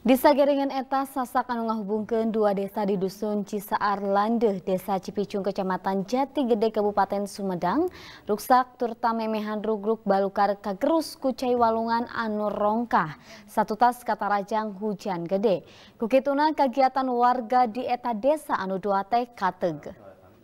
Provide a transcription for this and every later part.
Di Sageringan eta sasak anu ngahubungkeun dua desa di dusun Cisaar Landeh, Desa Cipicung, Kecamatan Jati Gede, Kabupaten Sumedang, ruksak turta memehan rugruk balukar kagerus ku cai walungan anu rongkah. Satu tas kata rajang hujan gede. Kukituna kagiatan warga di eta desa anu dua teh kateg.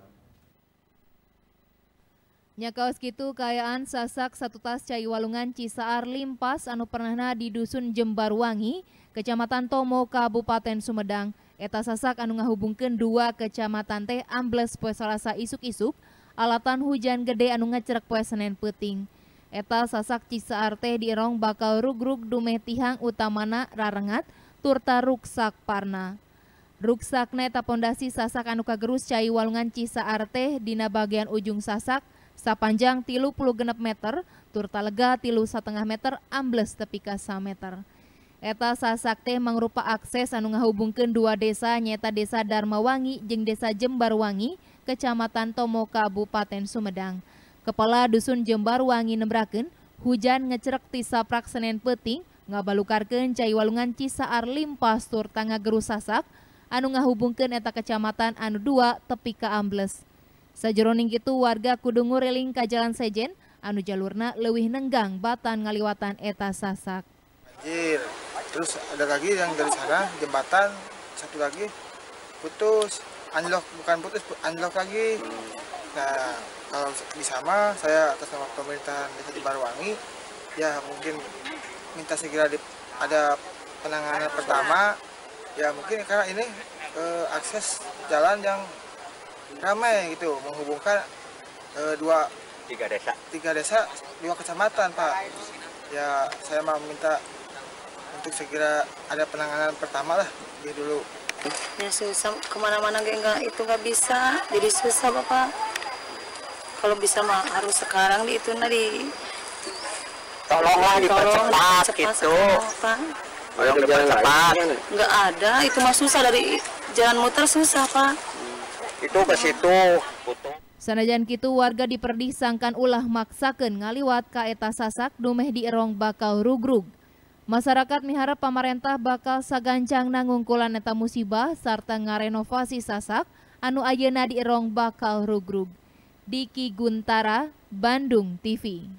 Nyakaos kitu kaayaan sasak satu tas cai walungan Cisaar limpas anu pernahna di dusun Jembarwangi, Kecamatan Tomo, Kabupaten Sumedang. Eta sasak anu ngahubungkeun dua kecamatan teh ambles poe Salasa isuk-isuk, alatan hujan gede anu ngacerek poe Senen peuting. Eta sasak Cisaar teh dierong bakal rugrug dumeh tihang utamana rarengat turta ruksak parna. Ruksakna eta pondasi sasak anu kagerus cai walungan Cisaar teh dina bagian ujung sasak sapanjang 36 meter, turta lega 3,5 meter, ambles tepi ka 1 meter. Eta sasak teh mangrupa akses anu ngahubungkeun dua desa nyaeta Desa Darmawangi jeung Desa Jembarwangi, Kecamatan Tomo, Kabupaten Sumedang. Kepala Dusun Jembarwangi nembrakeun hujan ngecerek ti saprak Senen peuting ngabalukarkeun cai walungan Cisaar limpas turta ngagerus sasak anu ngahubungkeun eta kecamatan anu dua tepi ka ambles. Sajeroning kitu warga kudu ngureling ka jalan sejen anu jalurna leuwih nenggang batan ngaliwatan eta sasak. Banjir. Terus ada lagi yang dari sana jembatan satu lagi putus, anjlok, bukan putus, anjlok lagi. Nah, kalau bisa mah saya atas nama pemerintahan Desa Jembarwangi ya mungkin minta segera ada penanganan pertama ya mungkin karena ini akses jalan yang ramai gitu menghubungkan tiga desa dua kecamatan, Pak. Ya saya mau minta untuk segera ada penanganan pertama lah dulu. Ya susah kemana-mana nggak bisa, jadi susah Bapak. Kalau bisa mah harus sekarang di itu tolonglah dipercepat gitu. Tolong dipercepat. Nggak ada, itu mah susah dari jalan muter susah Pak. Itu ke situ. Sanajan kitu warga diperdi sangkan ulah maksakeun ngaliwat ka eta sasak dumeh dierong bakal rugrug. Masyarakat miharap pamarentah bakal sagancang nangungkulan eta musibah sarta ngarenovasi sasak anu ayeuna dierong bakal rugrug. Diki Guntara, Bandung TV.